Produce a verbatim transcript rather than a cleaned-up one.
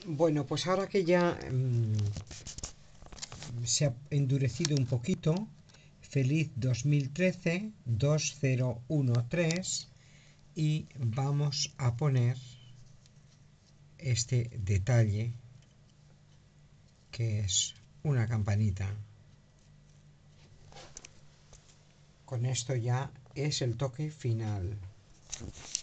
Bueno, pues ahora que ya mm, se ha endurecido un poquito, feliz dos mil trece, dos cero uno tres, y vamos a poner este detalle que es una campanita. Con esto ya es el toque final.